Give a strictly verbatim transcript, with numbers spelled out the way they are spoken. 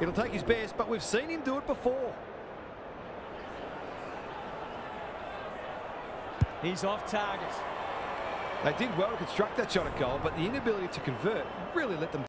It'll take his best, but we've seen him do it before. He's off target. They did well to construct that shot at goal, but the inability to convert really let them